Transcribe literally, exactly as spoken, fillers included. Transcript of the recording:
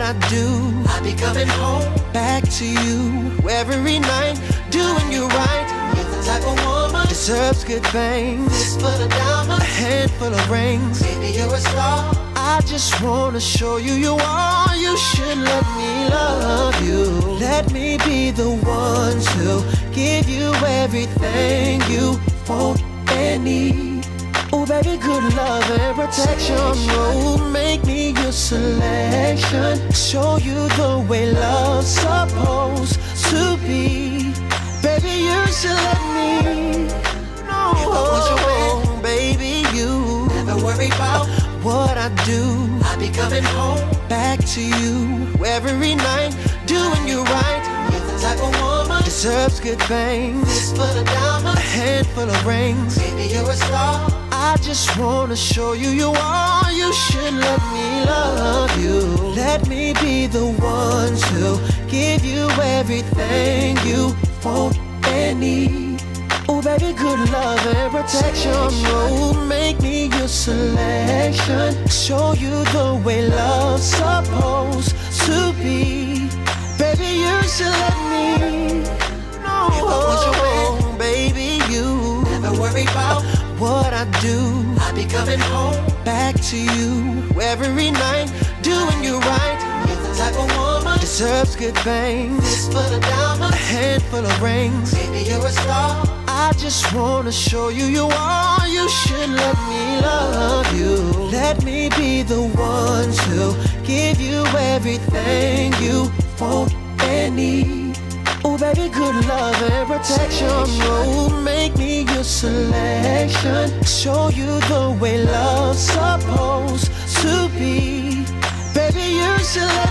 I do, I be coming home back to you every night, doing you right. You're the type of woman Deserves good things, fistful of diamonds, a handful of rings. baby you're a star. I just wanna show you you are. You should let me love you. Let me be the one to give you everything you want and need. Oh baby, good love and protection. Oh, make me your selection. Show you the way love's supposed to be. Baby, you should let me know. Oh, baby, you Never worry about what I do. I be coming home Back to you every night, doing you right. You're the type of woman Deserves good things, fistful of a diamonds, handful of rings. baby you're a star. I just wanna show you you are. You should let me love you. Let me be the one to give you everything you want and need. Oh baby, good love and protection. Oh, make me your selection. Show you the way love's supposed to be. Baby, you should let me know. Oh, baby, you Never worry about what I do. I be coming home Back to you every night, doing you right. You're the type of woman Deserves good things, fistful of a diamonds, handful of rings. baby you're a star. I just wanna show you you are. You should let me love you. Let me be the one to give you everything you want and need. Oh baby, good love and protection. Oh, make me your selection. Show you the way love's supposed to be. Baby, you should let